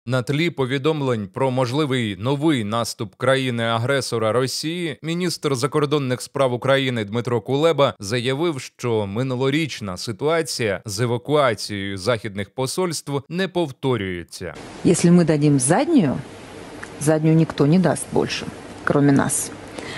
На тлі повідомлень про можливий новий наступ країни-агресора Росії, міністр закордонних справ України Дмитро Кулеба заявив, що минулорічна ситуація з евакуацією західних посольств не повторюється. Якщо ми дадим заднюю ніхто не дасть більше, крім нас.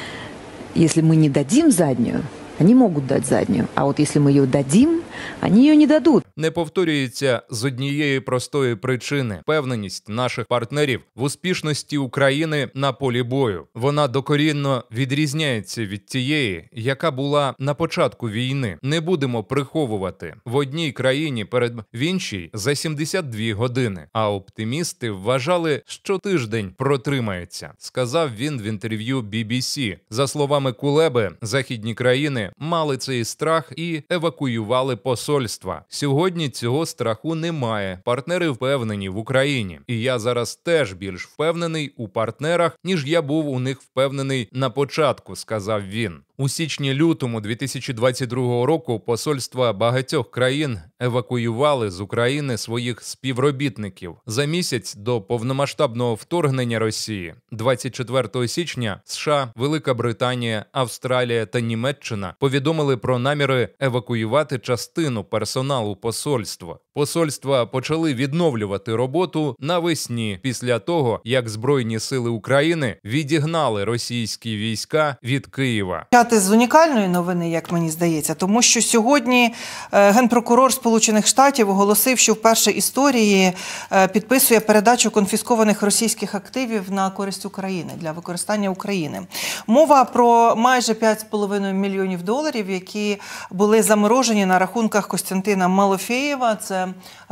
Якщо ми не дадим заднюю, вони можуть дати заднюю, а от якщо ми її дадим, вони її не дадуть. Не повторюється з однієї простої причини – впевненість наших партнерів в успішності України на полі бою. Вона докорінно відрізняється від тієї, яка була на початку війни. Не будемо приховувати. В одній країні в іншій за 72 години. А оптимісти вважали, що тиждень протримається, сказав він в інтерв'ю BBC. За словами Кулеби, західні країни мали цей страх і евакуювали посольства. Сьогодні цього страху немає. Партнери впевнені в Україні. І я зараз теж більш впевнений у партнерах, ніж я був у них впевнений на початку, сказав він. У січні-лютому 2022 року посольства багатьох країн евакуювали з України своїх співробітників. За місяць до повномасштабного вторгнення Росії, 24 січня, США, Велика Британія, Австралія та Німеччина повідомили про наміри евакуювати частину персоналу посольства. Посольства почали відновлювати роботу навесні, після того, як Збройні сили України відігнали російські війська від Києва. З унікальної новини, як мені здається, тому що сьогодні Генпрокурор Сполучених Штатів оголосив, що вперше в історії підписує передачу конфіскованих російських активів на користь України, для використання України. Мова про майже 5,5 мільйонів доларів, які були заморожені на рахунках Костянтина Малофеєва, це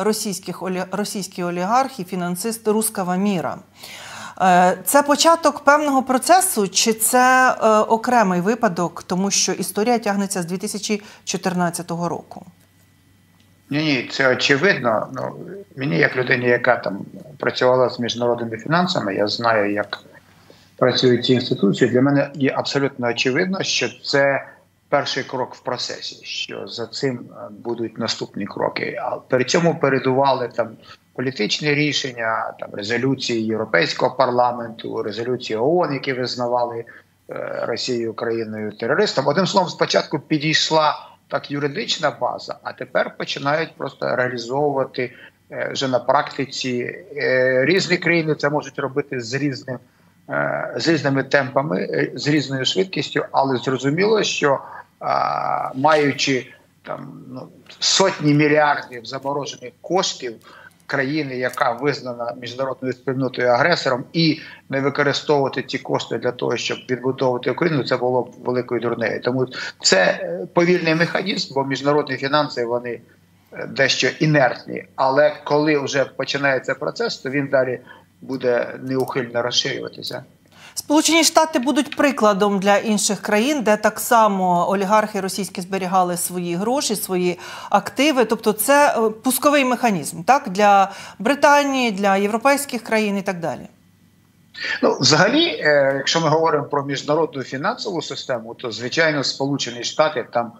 російський олігарх і фінансист «Русского мира». Це початок певного процесу, чи це окремий випадок, тому що історія тягнеться з 2014 року? Ні, це очевидно. Мені, як людині, яка там працювала з міжнародними фінансами, я знаю, як працюють ці інституції, для мене є абсолютно очевидно, що це перший крок в процесі, що за цим будуть наступні кроки. А при цьому передували там політичні рішення, там резолюції Європейського парламенту, резолюції ООН, які визнавали Росію країною терористом. Одним словом, спочатку підійшла так юридична база, а тепер починають просто реалізовувати вже на практиці. Різні країни це можуть робити з різними темпами, з різною швидкістю, але зрозуміло, що маючи там сотні мільярдів заморожених коштів країни, яка визнана міжнародною спільнотою агресором, і не використовувати ці кошти для того, щоб відбудовувати Україну, це було б великою дурнею. Тому це повільний механізм, бо міжнародні фінанси, вони дещо інертні. Але коли вже починається процес, то він далі буде неухильно розширюватися. Сполучені Штати будуть прикладом для інших країн, де так само олігархи російські зберігали свої гроші, свої активи. Тобто це пусковий механізм, так? Для Британії, для європейських країн і так далі. Взагалі, якщо ми говоримо про міжнародну фінансову систему, то, звичайно, Сполучені Штати там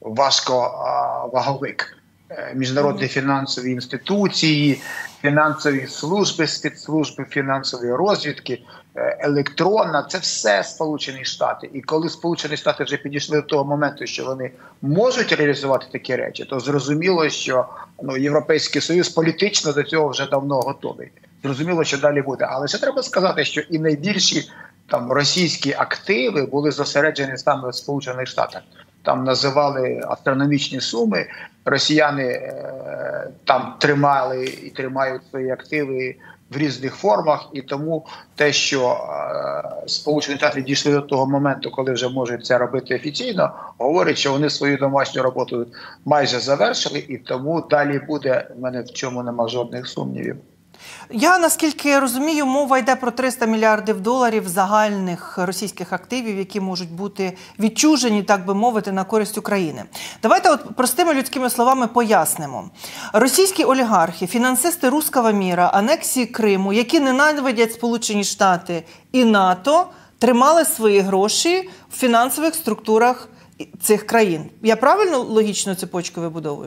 важковаговик. Міжнародні фінансові інституції, фінансові служби, спецслужби, фінансові розвідки, електронна – це все Сполучені Штати. І коли Сполучені Штати вже підійшли до того моменту, що вони можуть реалізувати такі речі, то зрозуміло, що Європейський Союз політично до цього вже давно готовий. Зрозуміло, що далі буде. Але ще треба сказати, що і найбільші там російські активи були зосереджені саме в Сполучених Штатах. Там називали астрономічні суми, росіяни там тримали і тримають свої активи в різних формах, і тому те, що Сполучені Штати дійшли до того моменту, коли вже можуть це робити офіційно, говорить, що вони свою домашню роботу майже завершили, і тому далі буде, в мене в чому нема жодних сумнівів. Я, наскільки розумію, мова йде про 300 мільярдів доларів загальних російських активів, які можуть бути відчужені, так би мовити, на користь України. Давайте от простими людськими словами пояснимо. Російські олігархи, фінансисти «Русского мира», анексії Криму, які ненавидять Сполучені Штати і НАТО, тримали свої гроші в фінансових структурах цих країн. Я правильно логічну цепочку вибудовую?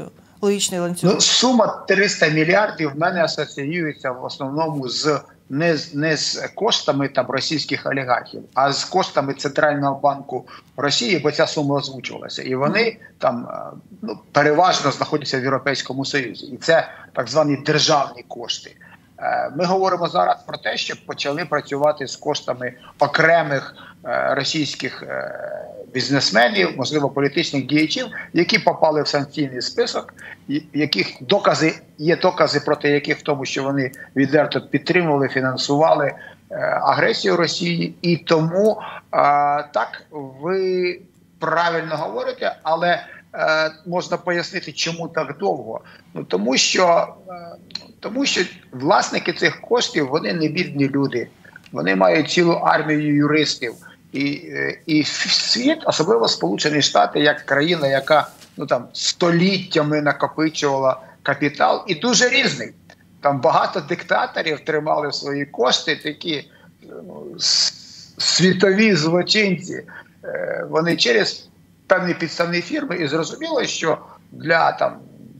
логічний ланцюг. Ну, сума 300 мільярдів в мене асоціюється в основному не з коштами там російських олігархів, а з коштами Центрального банку Росії, бо ця сума озвучувалася. І вони там переважно знаходяться в Європейському Союзі. І це так звані державні кошти. Ми говоримо зараз про те, щоб почали працювати з коштами окремих російських бізнесменів, можливо, політичних діячів, які попали в санкційний список, яких є докази проти яких в тому, що вони відверто підтримували, фінансували агресію Росії. І тому, так, ви правильно говорите, але можна пояснити, чому так довго. Ну, тому що власники цих коштів, вони не бідні люди. Вони мають цілу армію юристів. І світ, особливо Сполучені Штати, як країна, яка століттями накопичувала капітал, і дуже різний. Там багато диктаторів тримали свої кошти, такі світові злочинці. Вони через певні підставні фірми, і зрозуміло, що для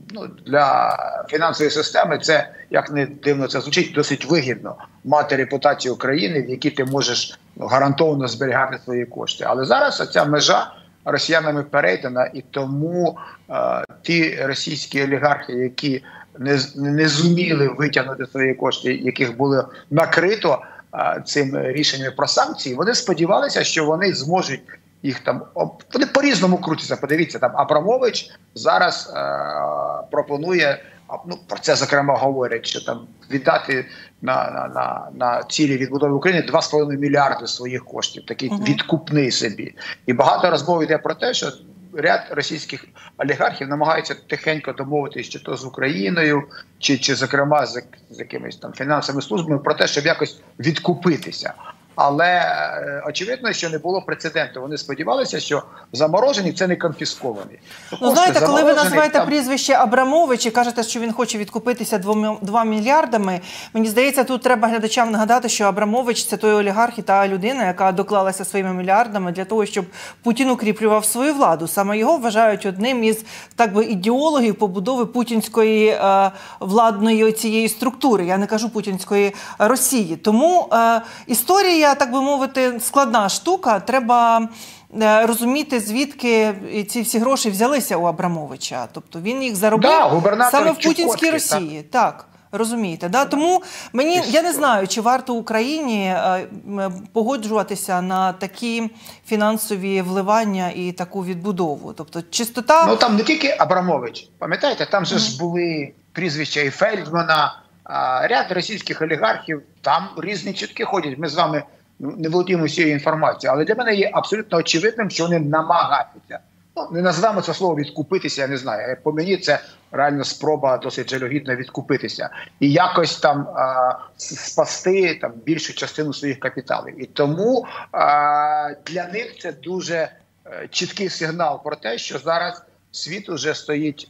фінансової системи це, як не дивно це звучить, досить вигідно мати репутацію країни, в якій ти можеш гарантовано зберігати свої кошти. Але зараз ця межа росіянами перейдена, і тому ті російські олігархи, які не зуміли витягнути свої кошти, яких було накрито цим рішенням про санкції, вони сподівалися, що вони зможуть їх там, вони по-різному крутяться. Подивіться, там Абрамович зараз пропонує, про це зокрема говорять, що там віддати на цілі відбудови України 2,5 мільярди своїх коштів, такий відкупний собі. І багато розмов йде про те, що ряд російських олігархів намагаються тихенько домовитися чи то з Україною, чи зокрема з якимись там фінансовими службами про те, щоб якось відкупитися. Але очевидно, що не було прецеденту. Вони сподівалися, що заморожені – це не конфісковані. Ну, знаєте, коли ви називаєте прізвище Абрамович і кажете, що він хоче відкупитися 2 мільярдами, мені здається, тут треба глядачам нагадати, що Абрамович – це той олігарх і та людина, яка доклалася своїми мільярдами для того, щоб Путін укріплював свою владу. Саме його вважають одним із, так би, ідеологів побудови путінської владної цієї структури. Я не кажу путінської Росії. Тому історія, так би мовити, складна штука. Треба розуміти, звідки ці всі гроші взялися у Абрамовича. Тобто він їх заробив саме в путінській Росії. Так, розумієте. Да? Тому я не знаю, чи варто Україні погоджуватися на такі фінансові вливання і таку відбудову. Тобто чистота... Ну там не тільки Абрамович. Пам'ятаєте, там же ж були прізвища і Фельдмана, ряд російських олігархів, там різні чутки ходять. Ми з вами не володіємо всією інформацією, але для мене є абсолютно очевидним, що вони намагаються. Не називаємо це слово відкупитися, я не знаю. По мені це реально спроба досить жалюгідно відкупитися. І якось там спасти там більшу частину своїх капіталів. І тому для них це дуже чіткий сигнал про те, що зараз світ уже стоїть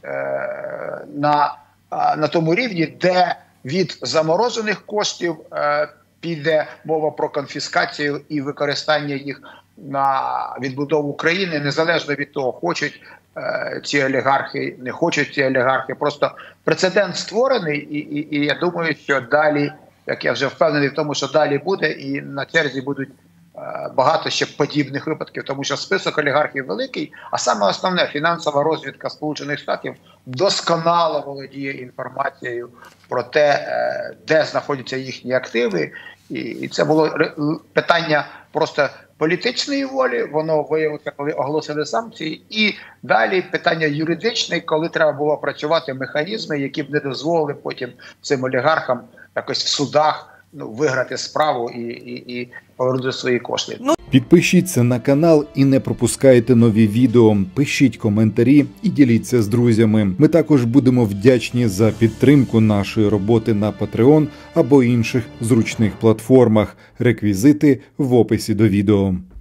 на тому рівні, де від заморожених коштів піде мова про конфіскацію і використання їх на відбудову України, незалежно від того, хочуть ці олігархи, не хочуть ці олігархи. Просто прецедент створений, і я думаю, що далі, як я вже впевнений в тому, що далі буде, і на черзі будуть багато ще подібних випадків, тому що список олігархів великий, а саме основне, фінансова розвідка Сполучених Штатів досконало володіє інформацією про те, де знаходяться їхні активи, і це було питання просто політичної волі, воно виявилося, коли оголосили санкції, і далі питання юридичне, коли треба було працювати механізми, які б не дозволили потім цим олігархам якось в судах виграти справу і повернути свої кошти. Підпишіться на канал і не пропускайте нові відео. Пишіть коментарі і діліться з друзями. Ми також будемо вдячні за підтримку нашої роботи на Patreon або інших зручних платформах. Реквізити в описі до відео.